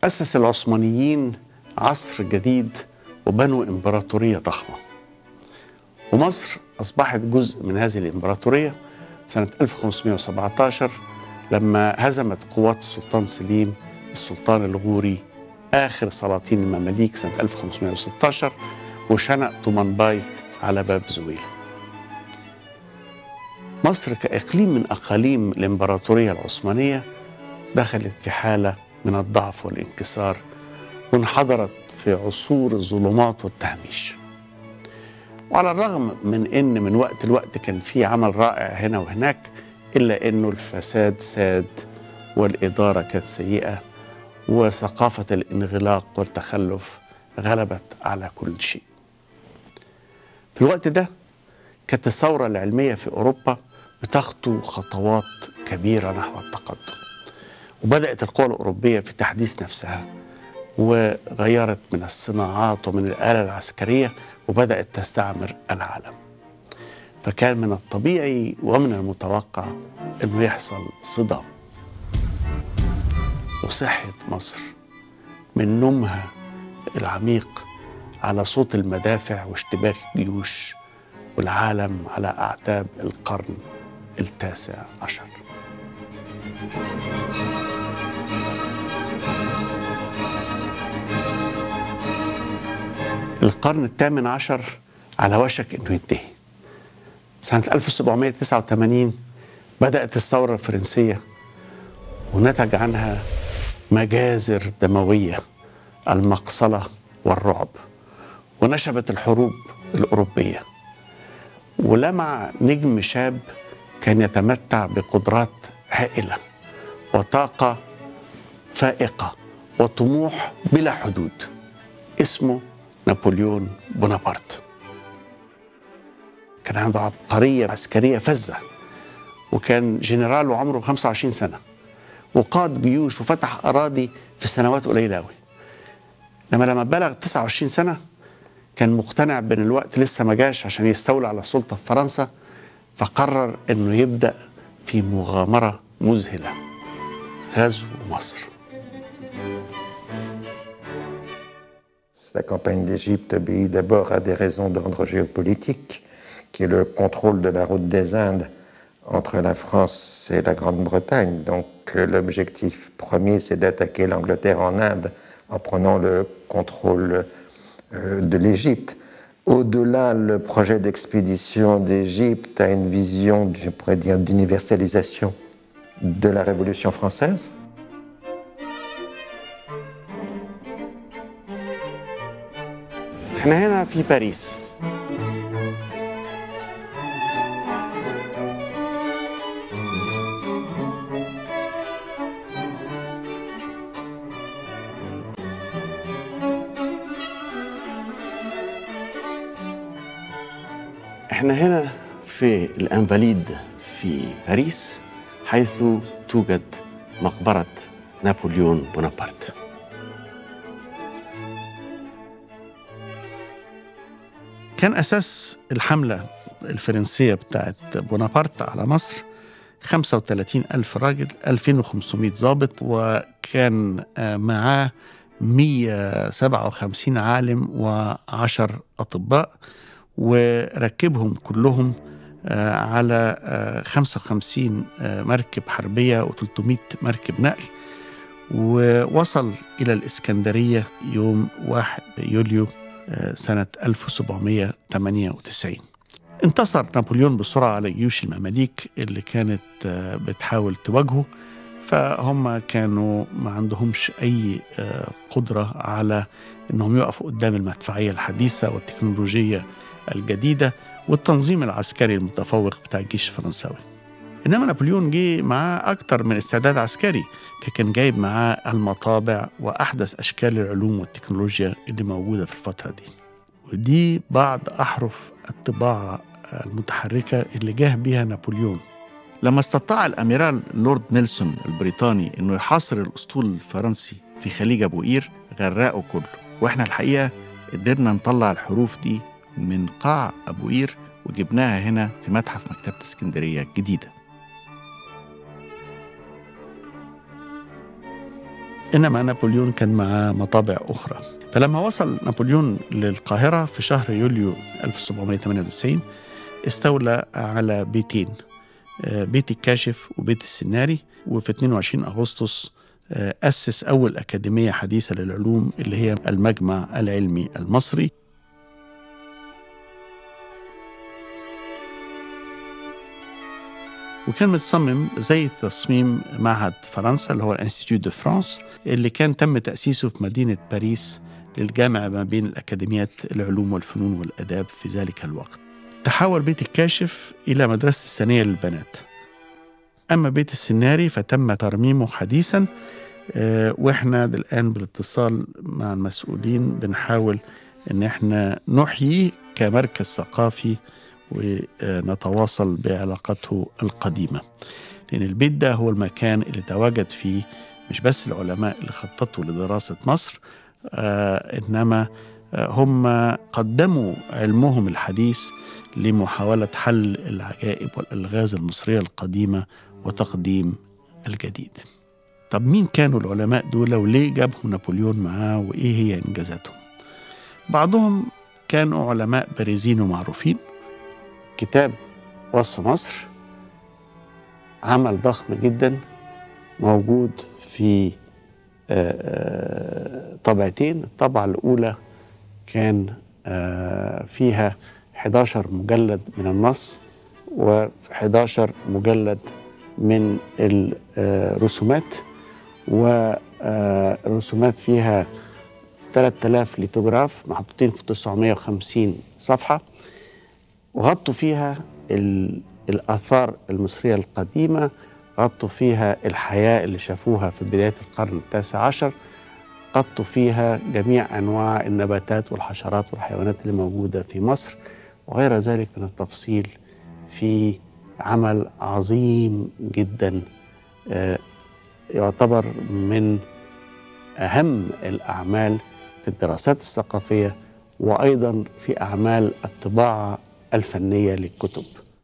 أسس العثمانيين عصر جديد وبنوا إمبراطورية ضخمة، ومصر أصبحت جزء من هذه الإمبراطورية سنة 1517 لما هزمت قوات السلطان سليم السلطان الغوري آخر سلاطين المماليك سنة 1516 وشنق طومنباي على باب زويلة. مصر كإقليم من أقاليم الإمبراطورية العثمانية دخلت في حالة من الضعف والانكسار وانحدرت في عصور الظلمات والتهميش. وعلى الرغم من أن من وقت لوقت كان في عمل رائع هنا وهناك، إلا أنه الفساد ساد والإدارة كانت سيئة وثقافة الانغلاق والتخلف غلبت على كل شيء. في الوقت ده كانت الثورة العلمية في أوروبا بتخطو خطوات كبيرة نحو التقدم، وبدأت القوى الأوروبية في تحديث نفسها وغيرت من الصناعات ومن الآلة العسكرية وبدأت تستعمر العالم. فكان من الطبيعي ومن المتوقع أنه يحصل صدام. وصحت مصر من نومها العميق على صوت المدافع واشتباك الجيوش والعالم على أعتاب القرن التاسع عشر. القرن الثامن عشر على وشك أنه ينتهي. سنة 1789 بدأت الثورة الفرنسية ونتج عنها مجازر دموية، المقصلة والرعب، ونشبت الحروب الأوروبية. ولمع نجم شاب كان يتمتع بقدرات هائلة وطاقة فائقة وطموح بلا حدود، اسمه نابليون بونابرت. كان عنده عبقرية عسكرية فذة، وكان جنرال وعمره 25 سنة، وقاد جيوش وفتح أراضي في سنوات قليلة أوي. لما بلغ 29 سنة كان مقتنع بأن الوقت لسه ما جاش عشان يستولى على السلطة في فرنسا، فقرر أنه يبدأ في مغامرة مذهلة، غزو مصر. La campagne d'Égypte obéit d'abord à des raisons d'ordre géopolitique, qui est le contrôle de la route des Indes entre la France et la Grande-Bretagne. Donc l'objectif premier, c'est d'attaquer l'Angleterre en Inde en prenant le contrôle de l'Égypte. Au-delà, le projet d'expédition d'Égypte a une vision, je pourrais dire, d'universalisation de la Révolution française. احنا هنا في باريس. احنا هنا في الانفاليد في باريس، حيث توجد مقبرة نابليون بونابرت. كان أساس الحملة الفرنسية بتاعت بونابرت على مصر 35,000 راجل، 2500 ضابط، وكان معاه 157 عالم و10 أطباء، وركبهم كلهم على 55 مركب حربية و300 مركب نقل، ووصل إلى الإسكندرية يوم 1 يوليو سنة 1798. انتصر نابليون بسرعة على جيوش المماليك اللي كانت بتحاول تواجهه، فهم كانوا ما عندهمش أي قدرة على أنهم يقفوا قدام المدفعية الحديثة والتكنولوجية الجديدة والتنظيم العسكري المتفوق بتاع الجيش الفرنساوي. إنما نابليون جه معاه أكتر من استعداد عسكري، كان جايب معاه المطابع وأحدث أشكال العلوم والتكنولوجيا اللي موجودة في الفترة دي. ودي بعض أحرف الطباعة المتحركة اللي جاه بيها نابليون. لما استطاع الأميرال لورد نيلسون البريطاني إنه يحاصر الأسطول الفرنسي في خليج أبو قير، غرقه كله. وإحنا الحقيقة قدرنا نطلع الحروف دي من قاع أبو قير وجبناها هنا في متحف مكتبة اسكندرية الجديدة. إنما نابليون كان معاه مطابع أخرى. فلما وصل نابليون للقاهرة في شهر يوليو 1798 استولى على بيتين، بيت الكاشف وبيت السناري. وفي 22 أغسطس أسس أول أكاديمية حديثة للعلوم اللي هي المجمع العلمي المصري. وكان متصمم زي تصميم معهد فرنسا اللي هو الانستيتوت دو فرانس، اللي كان تم تأسيسه في مدينة باريس للجامع ما بين الأكاديميات العلوم والفنون والآداب في ذلك الوقت. تحول بيت الكاشف إلى مدرسة الثانية للبنات. أما بيت السناري فتم ترميمه حديثاً، وإحنا الآن بالاتصال مع المسؤولين بنحاول إن إحنا نحييه كمركز ثقافي ونتواصل بعلاقته القديمة، لأن البيت ده هو المكان اللي تواجد فيه مش بس العلماء اللي خططوا لدراسة مصر، إنما هم قدموا علمهم الحديث لمحاولة حل العجائب والألغاز المصرية القديمة وتقديم الجديد. طب مين كانوا العلماء دول وليه جابهم نابليون معاه وإيه هي إنجازاتهم؟ بعضهم كانوا علماء بارزين ومعروفين. كتاب وصف مصر عمل ضخم جدا موجود في طبعتين. الطبعة الأولى كان فيها 11 مجلد من النص و11 مجلد من الرسومات، والرسومات فيها 3000 ليتوغراف محطوطين في 950 صفحة، وغطوا فيها الآثار المصرية القديمة، غطوا فيها الحياة اللي شافوها في بداية القرن ال19، غطوا فيها جميع أنواع النباتات والحشرات والحيوانات اللي موجودة في مصر، وغير ذلك من التفصيل في عمل عظيم جدا يعتبر من أهم الأعمال في الدراسات الثقافية وأيضا في أعمال الطباعة الفنية للكتب.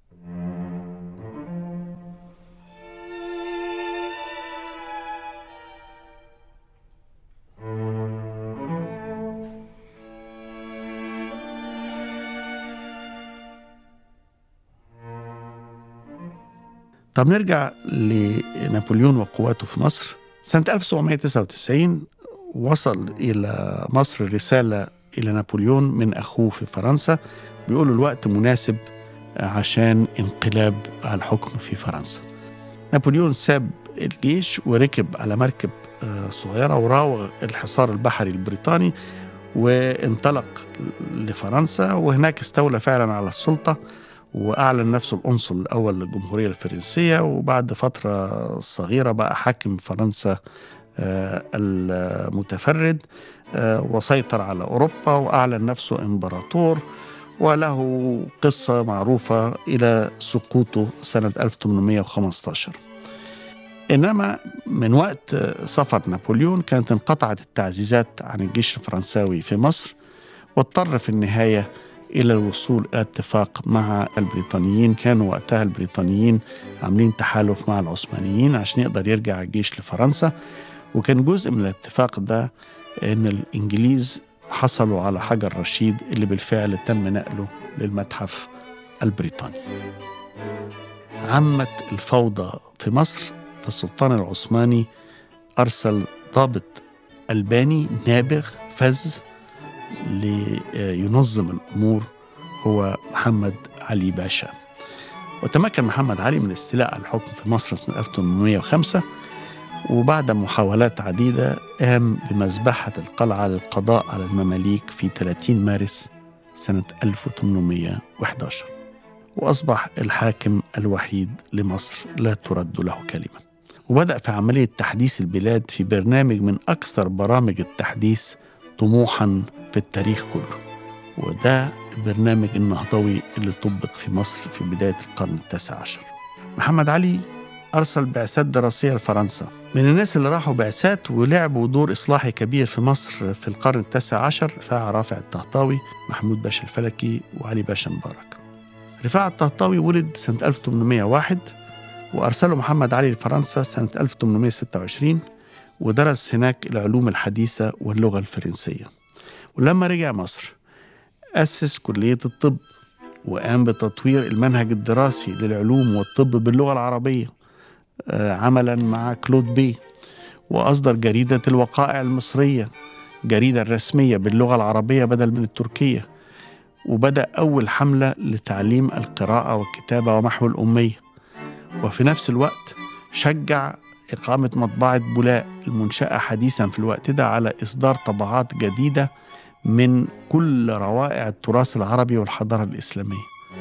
طب نرجع لنابليون وقواته في مصر. سنة 1799 وصل إلى مصر رسالة إلى نابليون من أخوه في فرنسا بيقولوا الوقت مناسب عشان انقلاب على الحكم في فرنسا. نابليون ساب الجيش وركب على مركب صغيرة وراوغ الحصار البحري البريطاني وانطلق لفرنسا، وهناك استولى فعلا على السلطة وأعلن نفسه القنصل الأول للجمهورية الفرنسية، وبعد فترة صغيرة بقى حاكم فرنسا المتفرد وسيطر على أوروبا وأعلن نفسه إمبراطور، وله قصة معروفة إلى سقوطه سنة 1815. إنما من وقت سفر نابليون كانت انقطعت التعزيزات عن الجيش الفرنساوي في مصر، واضطر في النهاية إلى الوصول إلى اتفاق مع البريطانيين. كانوا وقتها البريطانيين عاملين تحالف مع العثمانيين عشان يقدر يرجع الجيش لفرنسا، وكان جزء من الاتفاق ده إن الإنجليز حصلوا على حجر رشيد اللي بالفعل تم نقله للمتحف البريطاني. عمت الفوضى في مصر، فالسلطان العثماني أرسل ضابط ألباني نابغ فذ لينظم الأمور، هو محمد علي باشا. وتمكن محمد علي من الاستيلاء على الحكم في مصر سنة 1805، وبعد محاولات عديدة قام بمذبحة القلعة للقضاء على المماليك في 30 مارس سنة 1811، وأصبح الحاكم الوحيد لمصر لا ترد له كلمة. وبدأ في عملية تحديث البلاد في برنامج من أكثر برامج التحديث طموحاً في التاريخ كله، وده البرنامج النهضوي اللي طبق في مصر في بداية القرن ال19. محمد علي أرسل بعثات دراسية لفرنسا. من الناس اللي راحوا بعثات ولعبوا دور إصلاحي كبير في مصر في القرن ال19 رفاعة رافع الطهطاوي، محمود باشا الفلكي، وعلي باشا مبارك. رفاعة الطهطاوي ولد سنة 1801 وأرسله محمد علي لفرنسا سنة 1826، ودرس هناك العلوم الحديثة واللغة الفرنسية. ولما رجع مصر أسس كلية الطب، وقام بتطوير المنهج الدراسي للعلوم والطب باللغة العربية عملا مع كلود بي، وأصدر جريدة الوقائع المصرية، جريدة رسمية باللغة العربية بدل من التركية، وبدأ أول حملة لتعليم القراءة والكتابة ومحو الأمية. وفي نفس الوقت شجع إقامة مطبعة بولاق المنشأة حديثا في الوقت ده على إصدار طبعات جديدة من كل روائع التراث العربي والحضارة الإسلامية.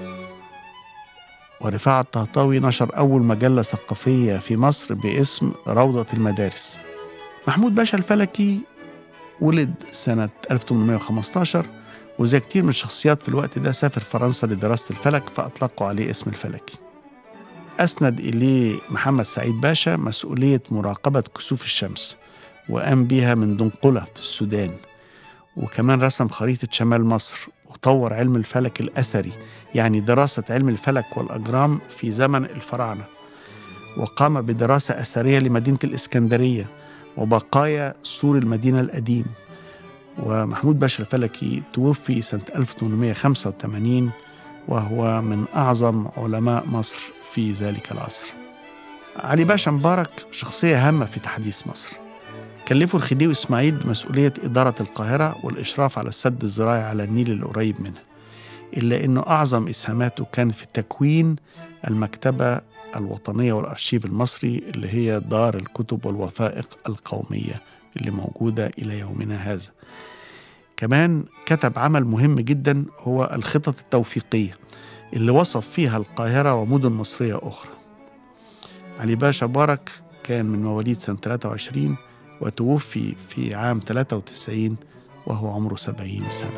ورفاعة الطهطاوي نشر أول مجلة ثقافية في مصر باسم روضة المدارس. محمود باشا الفلكي ولد سنة 1815، وزي كتير من الشخصيات في الوقت ده سافر فرنسا لدراسة الفلك فأطلقوا عليه اسم الفلكي. أسند إليه محمد سعيد باشا مسؤولية مراقبة كسوف الشمس، وقام بيها من دنقلة في السودان، وكمان رسم خريطة شمال مصر، وطور علم الفلك الأثري، يعني دراسة علم الفلك والأجرام في زمن الفراعنة، وقام بدراسة أثرية لمدينة الإسكندرية وبقايا سور المدينة القديم. ومحمود باشا الفلكي توفي سنة 1885، وهو من أعظم علماء مصر في ذلك العصر. علي باشا مبارك شخصية هامة في تحديث مصر. كلفوا الخديوي إسماعيل بمسؤولية إدارة القاهرة والإشراف على السد الزراعي على النيل القريب منها، إلا أنه أعظم إسهاماته كان في تكوين المكتبة الوطنية والأرشيف المصري، اللي هي دار الكتب والوثائق القومية اللي موجودة إلى يومنا هذا. كمان كتب عمل مهم جدا هو الخطط التوفيقية، اللي وصف فيها القاهرة ومدن مصرية أخرى. علي باشا مبارك كان من مواليد سنة 23، وتوفي في عام 93 وهو عمره 70 سنة.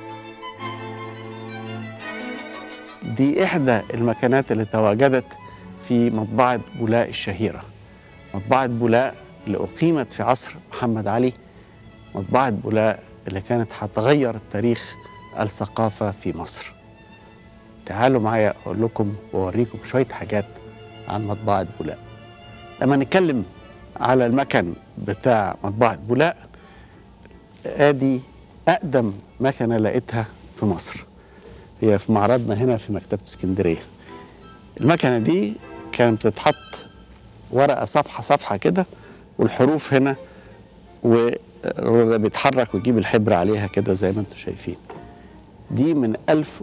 دي إحدى المكانات اللي تواجدت في مطبعة بولاق الشهيرة. مطبعة بولاق اللي أقيمت في عصر محمد علي، مطبعة بولاق اللي كانت هتغير تاريخ الثقافة في مصر. تعالوا معايا أقول لكم وأوريكم شوية حاجات عن مطبعة بولاق. لما نتكلم على المكن بتاع مطبعة بولاق، آدي أقدم مكنة لقيتها في مصر، هي في معرضنا هنا في مكتبة اسكندرية. المكنة دي كانت بتتحط ورقة صفحة صفحة كده، والحروف هنا، وبيتحرك ويجيب الحبر عليها كده زي ما انتم شايفين. دي من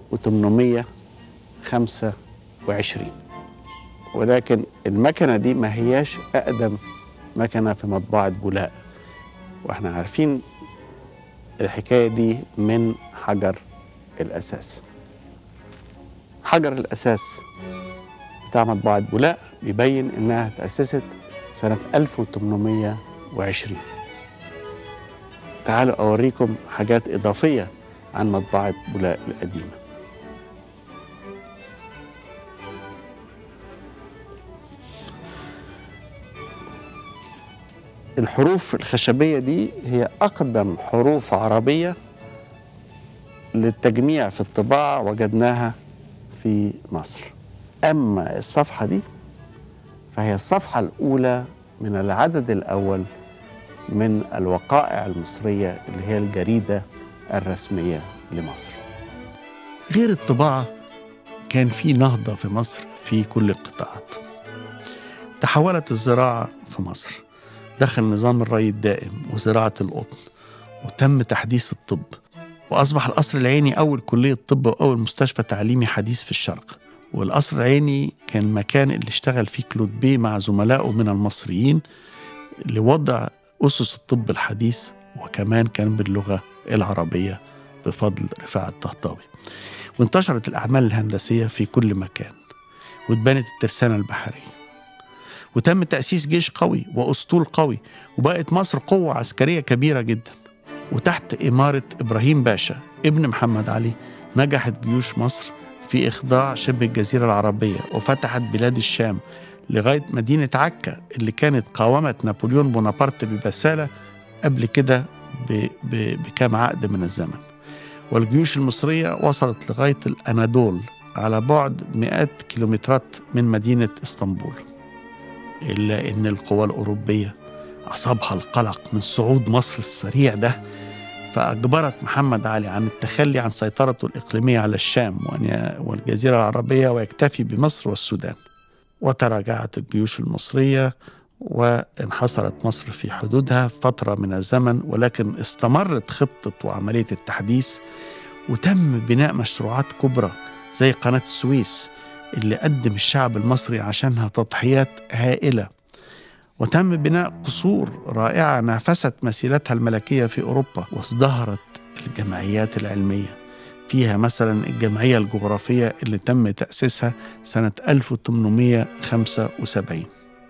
1825، ولكن المكنة دي ما هياش أقدم مكنة في مطبعة بولاق، واحنا عارفين الحكاية دي من حجر الأساس. حجر الأساس بتاع مطبعة بولاق بيبين إنها تأسست سنة 1820. تعالوا أوريكم حاجات إضافية عن مطبعة بولاق القديمة. الحروف الخشبية دي هي أقدم حروف عربية للتجميع في الطباعة وجدناها في مصر. أما الصفحة دي فهي الصفحة الأولى من العدد الأول من الوقائع المصرية اللي هي الجريدة الرسمية لمصر. غير الطباعة كان في نهضة في مصر في كل القطاعات. تحولت الزراعة في مصر، دخل نظام الري الدائم وزراعة القطن، وتم تحديث الطب، وأصبح القصر العيني أول كلية طب وأول مستشفى تعليمي حديث في الشرق. والقصر العيني كان مكان اللي اشتغل فيه كلود بيه مع زملائه من المصريين لوضع أسس الطب الحديث، وكمان كان باللغة العربية بفضل رفاعة الطهطاوي. وانتشرت الأعمال الهندسية في كل مكان، واتبنت الترسانة البحرية، وتم تأسيس جيش قوي وأسطول قوي، وبقت مصر قوة عسكرية كبيرة جدا. وتحت إمارة إبراهيم باشا ابن محمد علي نجحت جيوش مصر في إخضاع شبه الجزيرة العربية، وفتحت بلاد الشام لغاية مدينة عكا اللي كانت قاومت نابليون بونابرت ببسالة قبل كده بكام عقد من الزمن. والجيوش المصرية وصلت لغاية الأنادول على بعد مئات كيلومترات من مدينة اسطنبول. إلا إن القوى الأوروبية أصابها القلق من صعود مصر السريع ده، فأجبرت محمد علي عن التخلي عن سيطرته الإقليمية على الشام والجزيرة العربية ويكتفي بمصر والسودان. وتراجعت الجيوش المصرية وانحصرت مصر في حدودها فترة من الزمن، ولكن استمرت خطة وعملية التحديث، وتم بناء مشروعات كبرى زي قناة السويس اللي قدم الشعب المصري عشانها تضحيات هائلة، وتم بناء قصور رائعة نافست مثيلتها الملكية في أوروبا، وازدهرت الجمعيات العلمية، فيها مثلا الجمعية الجغرافية اللي تم تأسيسها سنة 1875.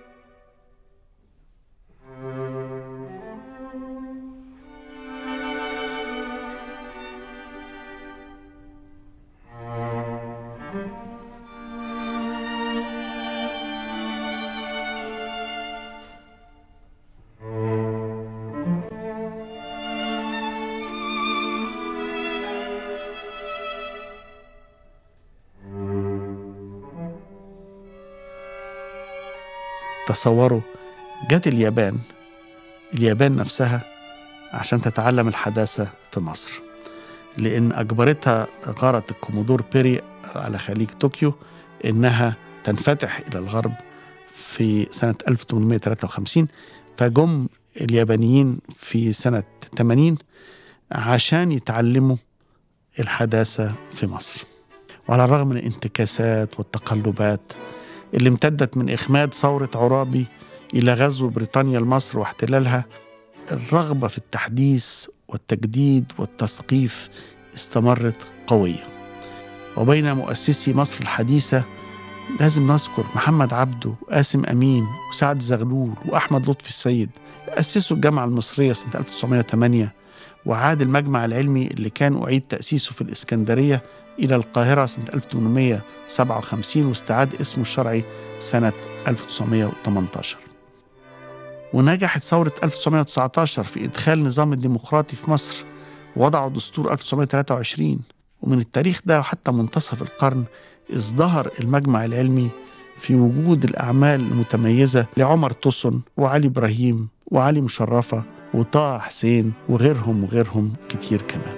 تصوروا، جت اليابان نفسها عشان تتعلم الحداثة في مصر، لأن أجبرتها غارة الكومودور بيري على خليج طوكيو إنها تنفتح إلى الغرب في سنة 1853. فجم اليابانيين في سنة 80 عشان يتعلموا الحداثة في مصر. وعلى الرغم من الانتكاسات والتقلبات اللي امتدت من إخماد ثورة عرابي إلى غزو بريطانيا لمصر واحتلالها، الرغبة في التحديث والتجديد والتثقيف استمرت قوية. وبين مؤسسي مصر الحديثة لازم نذكر محمد عبده وقاسم أمين وسعد زغلول وأحمد لطفي السيد، أسسوا الجامعة المصرية سنة 1908، وعاد المجمع العلمي اللي كان أعيد تأسيسه في الإسكندرية إلى القاهرة سنة 1857، واستعاد اسمه الشرعي سنة 1918. ونجحت ثورة 1919 في إدخال نظام الديمقراطي في مصر، ووضعوا دستور 1923. ومن التاريخ ده وحتى منتصف القرن ازدهر المجمع العلمي في وجود الأعمال المتميزة لعمر طسن وعلي إبراهيم وعلي مشرفة وطه حسين وغيرهم كتير كمان.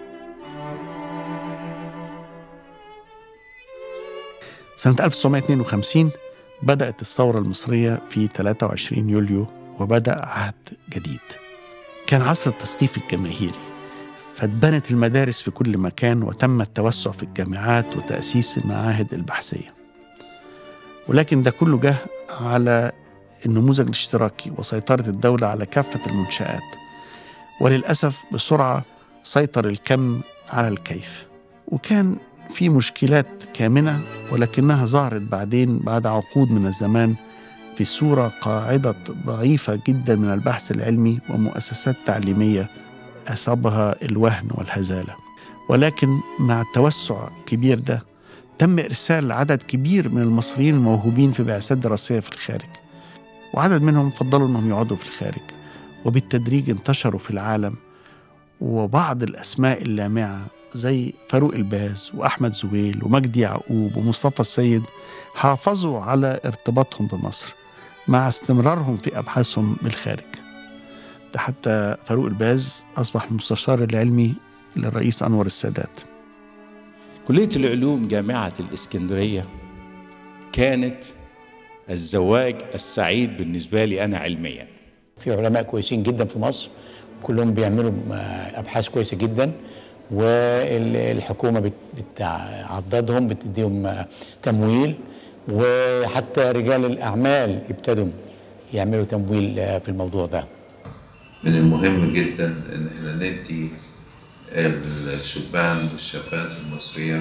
سنة 1952 بدأت الثورة المصرية في 23 يوليو، وبدأ عهد جديد. كان عصر التثقيف الجماهيري، فاتبنت المدارس في كل مكان، وتم التوسع في الجامعات وتأسيس المعاهد البحثية. ولكن ده كله جه على النموذج الاشتراكي وسيطرة الدولة على كافة المنشآت، وللأسف بسرعة سيطر الكم على الكيف، وكان في مشكلات كامنة، ولكنها ظهرت بعدين بعد عقود من الزمان في صورة قاعدة ضعيفة جدا من البحث العلمي ومؤسسات تعليمية أصابها الوهن والهزالة. ولكن مع التوسع الكبير ده تم إرسال عدد كبير من المصريين الموهوبين في بعثات دراسية في الخارج، وعدد منهم فضلوا أنهم يقعدوا في الخارج، وبالتدريج انتشروا في العالم. وبعض الأسماء اللامعة زي فاروق الباز وأحمد زويل ومجدي يعقوب ومصطفى السيد حافظوا على ارتباطهم بمصر مع استمرارهم في أبحاثهم بالخارج. ده حتى فاروق الباز أصبح المستشار العلمي للرئيس أنور السادات. كلية العلوم جامعة الإسكندرية كانت الزواج السعيد بالنسبة لي أنا علميا. في علماء كويسين جدا في مصر، كلهم بيعملوا أبحاث كويسة جدا، والحكومة بتعضدهم، بتديهم تمويل، وحتى رجال الأعمال ابتدوا يعملوا تمويل في الموضوع ده. من المهم جدا ان احنا ندي الشبان والشابات المصرية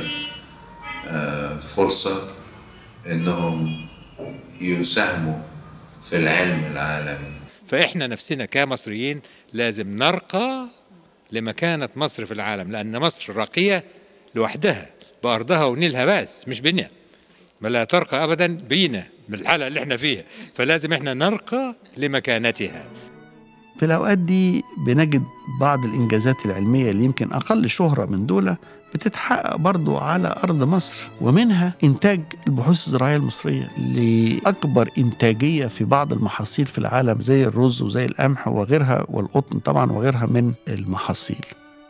فرصة انهم يساهموا في العلم العالمي. فاحنا نفسنا كمصريين لازم نرقى لمكانة مصر في العالم، لأن مصر راقية لوحدها بأرضها ونيلها بس، مش بنا، ما لا ترقى أبدا بينا من الحالة اللي احنا فيها، فلازم احنا نرقى لمكانتها. في الأوقات دي بنجد بعض الإنجازات العلمية اللي يمكن أقل شهرة من دولة بتتحقق برضو على أرض مصر، ومنها إنتاج البحوث الزراعية المصرية لأكبر إنتاجية في بعض المحاصيل في العالم زي الرز وزي القمح وغيرها، والقطن طبعا وغيرها من المحاصيل.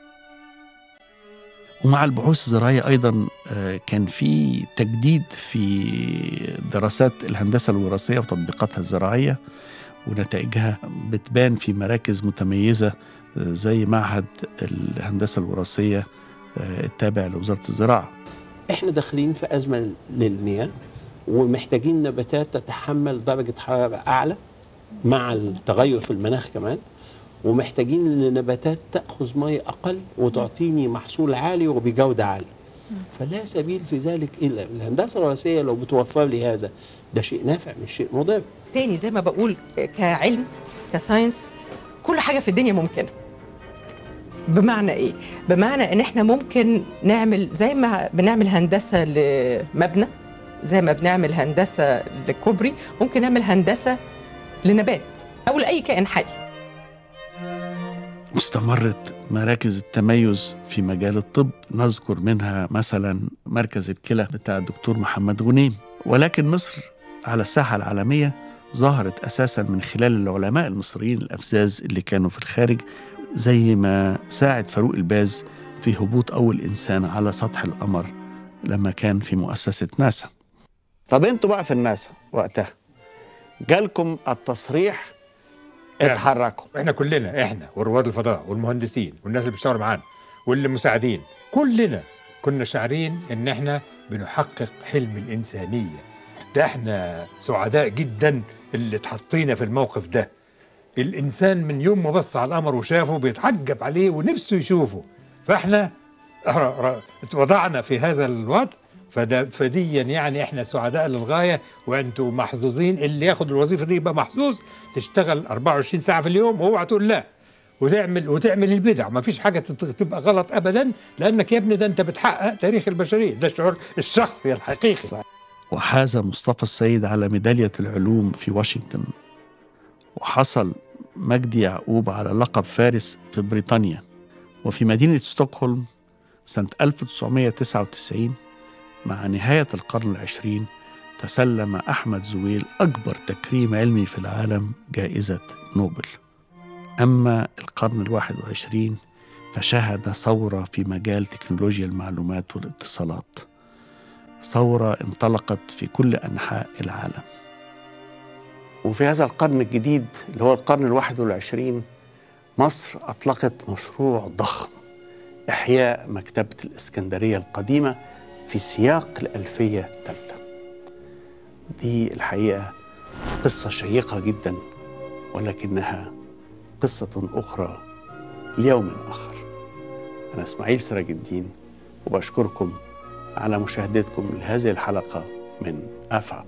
ومع البحوث الزراعية أيضا كان في تجديد في دراسات الهندسة الوراثية وتطبيقاتها الزراعية، ونتائجها بتبان في مراكز متميزة زي معهد الهندسة الوراثية التابع لوزارة الزراعة. احنا داخلين في أزمة للمياه، ومحتاجين نباتات تتحمل درجة حرارة أعلى مع التغير في المناخ كمان، ومحتاجين نباتات تأخذ مية أقل وتعطيني محصول عالي وبجودة عالية. فلا سبيل في ذلك إلا الهندسة الوراثية لو بتوفر لي هذا، ده شيء نافع مش شيء مضر. تاني زي ما بقول، كعلم كساينس كل حاجة في الدنيا ممكنة. بمعنى إيه؟ بمعنى إن إحنا ممكن نعمل زي ما بنعمل هندسة لمبنى، زي ما بنعمل هندسة لكوبري، ممكن نعمل هندسة لنبات أو لأي كائن حي. واستمرت مراكز التميز في مجال الطب، نذكر منها مثلا مركز الكلى بتاع الدكتور محمد غنيم. ولكن مصر على الساحة العالمية ظهرت أساسا من خلال العلماء المصريين الأفزاز اللي كانوا في الخارج، زي ما ساعد فاروق الباز في هبوط أول إنسان على سطح القمر لما كان في مؤسسة ناسا. طب انتوا بقى في الناسا وقتها جالكم التصريح اتحركوا؟ احنا كلنا، احنا ورواد الفضاء والمهندسين والناس اللي بيشتغلوا معانا واللي مساعدين، كلنا كنا شاعرين ان احنا بنحقق حلم الإنسانية. ده احنا سعداء جدا اللي اتحطينا في الموقف ده. الإنسان من يوم ما بص على القمر وشافه بيتعجب عليه ونفسه يشوفه، فاحنا وضعنا في هذا الوضع. فديا يعني احنا سعداء للغايه، وانتوا محظوظين. اللي ياخد الوظيفه دي يبقى محظوظ، تشتغل 24 ساعه في اليوم واوعى تقول لا، وتعمل البدع. ما فيش حاجه تبقى غلط ابدا، لانك يا ابني ده انت بتحقق تاريخ البشريه، ده الشعور الشخصي الحقيقي. وحاز مصطفى السيد على ميداليه العلوم في واشنطن، وحصل مجدي يعقوب على لقب فارس في بريطانيا. وفي مدينه ستوكهولم سنه 1999 مع نهاية القرن العشرين تسلم أحمد زويل أكبر تكريم علمي في العالم، جائزة نوبل. أما القرن 21 فشهد ثورة في مجال تكنولوجيا المعلومات والاتصالات، ثورة انطلقت في كل أنحاء العالم. وفي هذا القرن الجديد اللي هو القرن 21 مصر أطلقت مشروع ضخم، إحياء مكتبة الإسكندرية القديمة في سياق الألفية الثالثة. دي الحقيقة قصة شيقة جدا، ولكنها قصة أخرى ليوم آخر. أنا إسماعيل سراج الدين، وبشكركم على مشاهدتكم لهذه الحلقة من آفاق.